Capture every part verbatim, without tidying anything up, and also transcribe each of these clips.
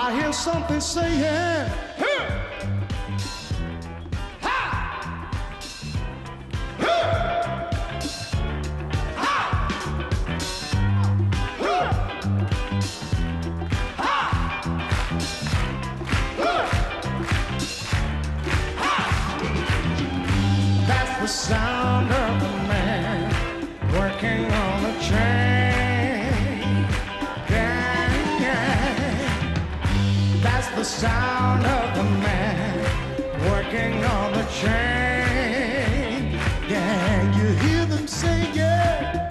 I hear something saying, hey! The sound of a man working on a train. Yeah, yeah. That's the sound of a man working on the train. Yeah, you hear them say, yeah.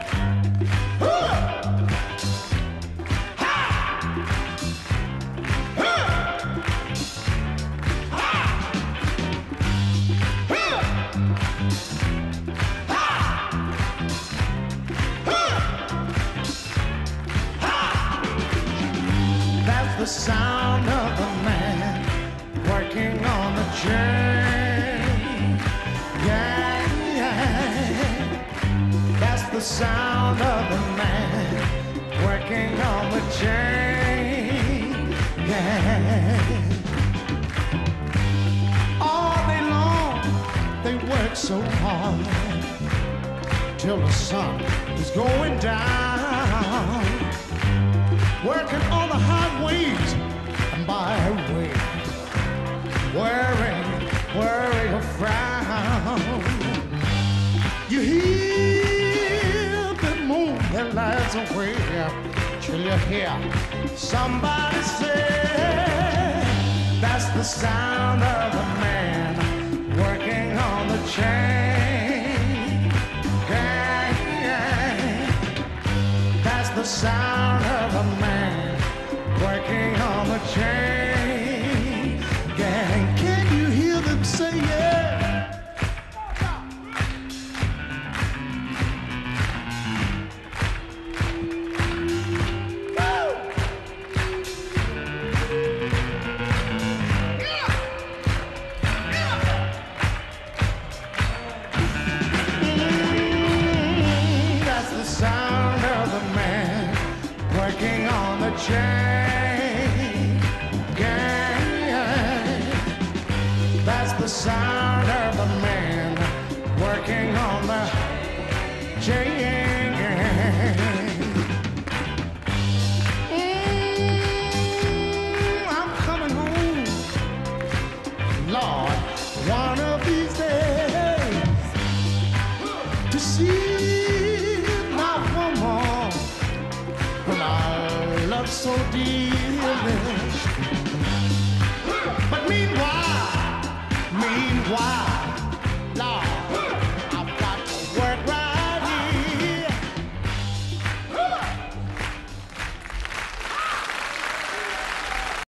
The sound of a man working on the train. Yeah, yeah. That's the sound of a man working on the train. Yeah. All day long they work so hard till the sun is going down. Working on the highways and byways, worrying, worrying a frown. You hear them move their lives away till you hear somebody say, that's the sound of a man working on the train. Yeah, yeah. That's the sound of a man working on the train. Gang, can you hear them say yeah? Mm, that's the sound of a man working on the train. Yeah, that's the sound of a man working on the train. Mm, I'm coming home, Lord, one of these days to see my woman whom I love so dearly.